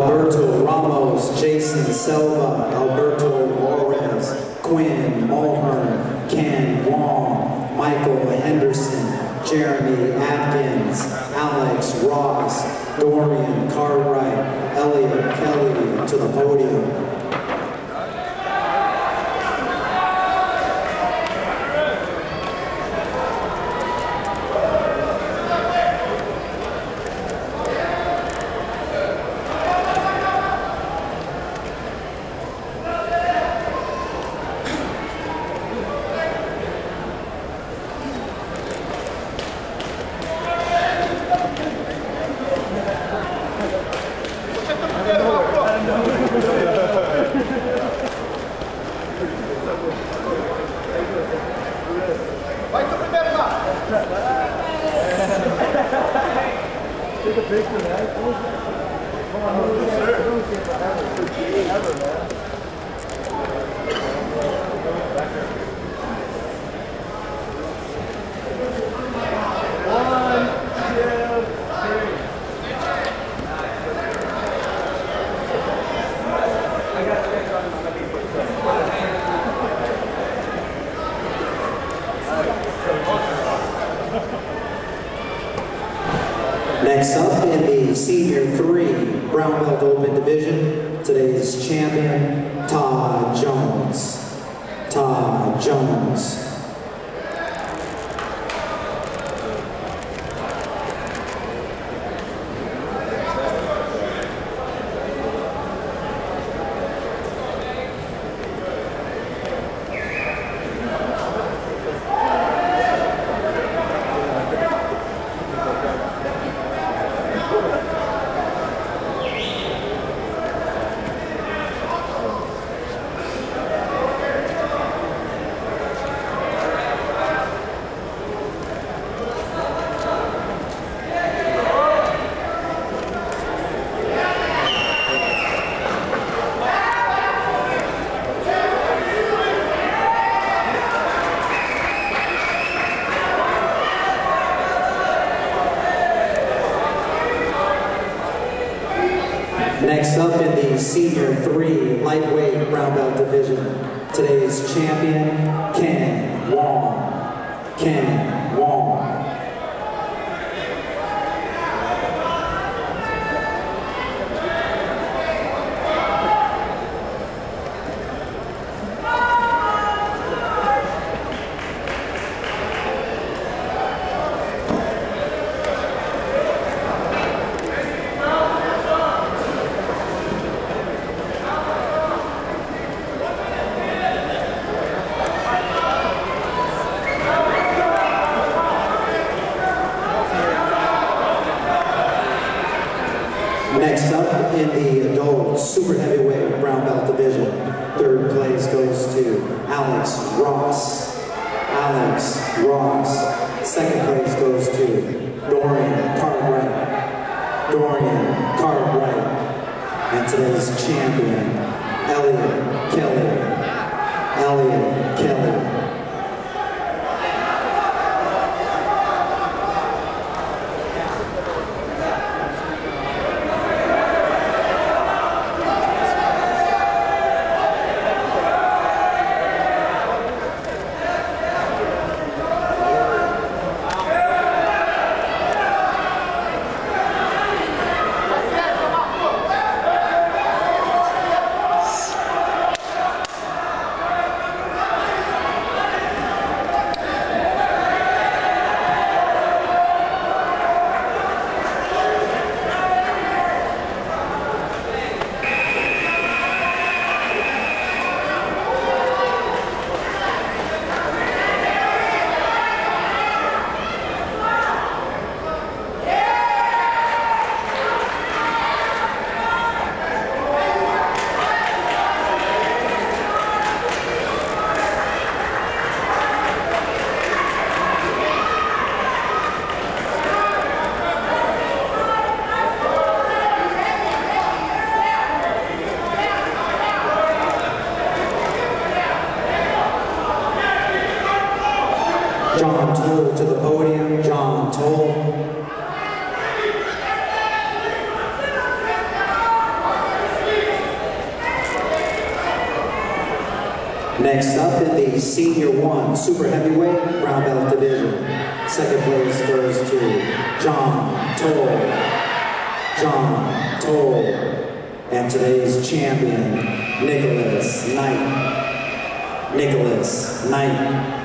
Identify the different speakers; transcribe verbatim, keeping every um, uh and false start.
Speaker 1: Alberto Ramos, Jason Selva, Alberto Juarez, Quinn Mulhern, Ken Wong, Michael Henderson, Jeremy Atkins, Alex Ross, Dorian Cartwright, Elliot Kelly to the podium.
Speaker 2: Take a picture, man. Come on, ever, man. One, two, three. I got to check on
Speaker 1: Next up in the Senior three Brown Belt Open Division, today's champion, Todd Jones. Todd Jones. Next up in the Senior three Lightweight Brown Belt Division, today's champion, Ken Wong. Ken Wong. Next up in the adult super heavyweight brown belt division, third place goes to Alex Ross. Alex Ross. Second place goes to Dorian Cartwright. Dorian Cartwright. And today's champion, Elliot Kelly. Elliot Kelly. Next up in the Senior one Super Heavyweight Brown Belt Division. Second place goes to John Toll. John Toll. And today's champion, Nicholas Knight. Nicholas Knight.